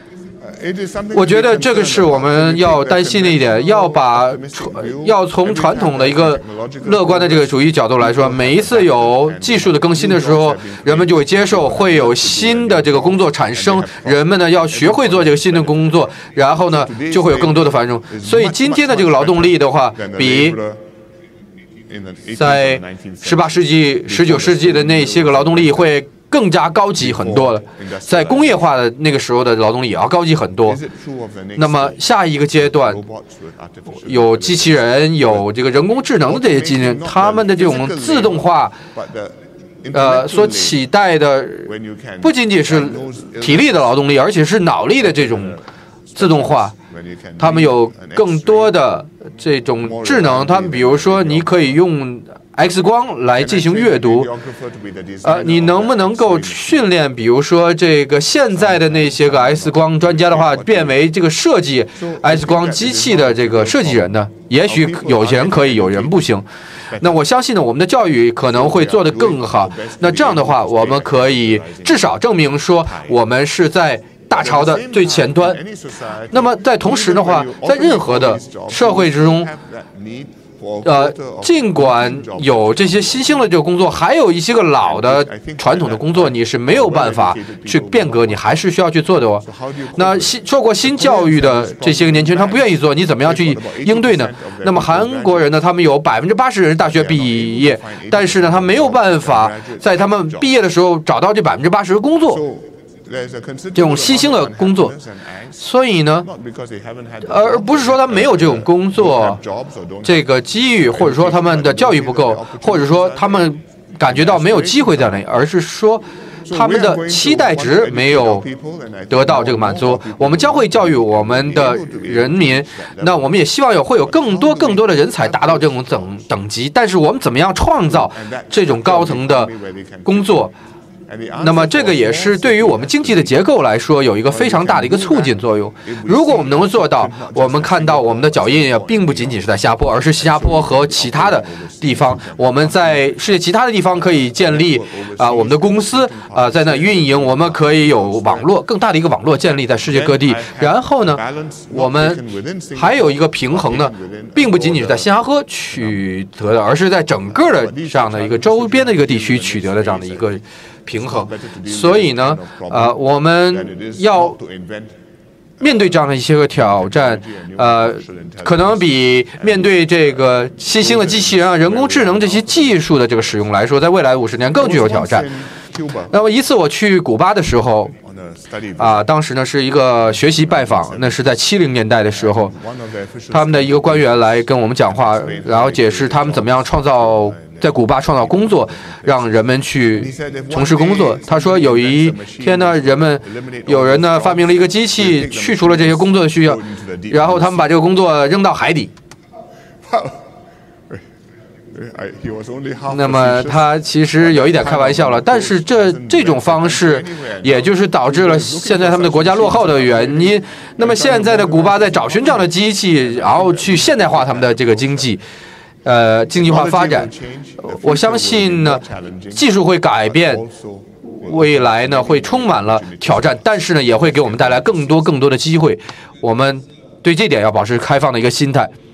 我觉得这个是我们要担心的一点，要从传统的一个乐观的这个主义角度来说，每一次有技术的更新的时候，人们就会接受，会有新的这个工作产生，人们呢要学会做这个新的工作，然后呢就会有更多的繁荣。所以今天的这个劳动力的话，比在18世纪、19世纪的那些个劳动力会更加高级很多了，在工业化的那个时候的劳动力也要高级很多。那么下一个阶段，有机器人，有这个人工智能的这些机器人，他们的这种自动化，所取代的不仅仅是体力的劳动力，而且是脑力的这种自动化。他们有更多的这种智能，他们比如说你可以用 X 光来进行阅读，你能不能够训练，比如说这个现在的那些个 X 光专家的话，变为这个设计 X 光机器的这个设计人呢？也许有人可以，有人不行。那我相信呢，我们的教育可能会做得更好。那这样的话，我们可以至少证明说，我们是在大潮的最前端。那么在同时的话，在任何的社会之中，尽管有这些新兴的这个工作，还有一些个老的传统的工作，你是没有办法去变革，你还是需要去做的哦。那受过新教育的这些个年轻人，他不愿意做，你怎么样去应对呢？那么韩国人呢，他们有80%人大学毕业，但是呢，他没有办法在他们毕业的时候找到这80%的工作。这种新兴的工作，所以呢，而不是说他没有这种工作这个机遇，或者说他们的教育不够，或者说他们感觉到没有机会在那里，而是说他们的期待值没有得到这个满足。我们将会教育我们的人民，那我们也希望会有更多的人才达到这种等级，但是我们怎么样创造这种高层的工作？那么这个也是对于我们经济的结构来说有一个非常大的一个促进作用。如果我们能够做到，我们看到我们的脚印也并不仅仅是在新加坡，而是新加坡和其他的地方，我们在世界其他的地方可以建立我们的公司在那运营，我们可以有网络更大的一个网络建立在世界各地。然后呢，我们还有一个平衡呢，并不仅仅是在新加坡取得的，而是在整个的这样的一个周边的一个地区取得的这样的一个平衡。所以呢，我们要面对这样的一些个挑战，可能比面对这个新兴的机器人人工智能这些技术的这个使用来说，在未来50年更具有挑战。那么一次我去古巴的时候，当时呢是一个学习拜访，那是在70年代的时候，他们的一个官员来跟我们讲话，然后解释他们怎么样在古巴创造工作，让人们去从事工作。他说有一天呢，有人呢发明了一个机器，去除了这些工作的需要，然后他们把这个工作扔到海底。那么他其实有一点开玩笑了，但是这种方式，也就是导致了现在他们的国家落后的原因。那么现在的古巴在找寻这样的机器，然后去现代化他们的这个经济化发展。我相信呢，技术会改变，未来呢会充满了挑战，但是呢也会给我们带来更多的机会。我们对这点要保持开放的一个心态。